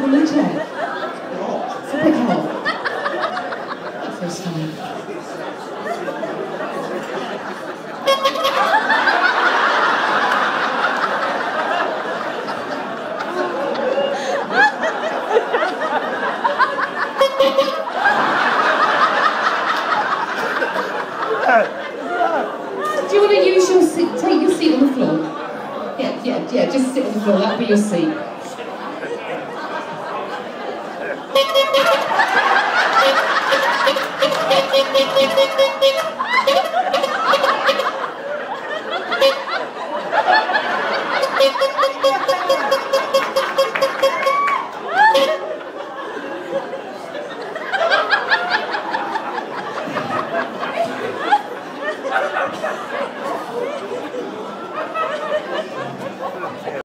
on the chair. It's a big help. First time. Do you want to use your seat? Take your seat on the floor. Yeah, just sit on the floor, that'll be your seat.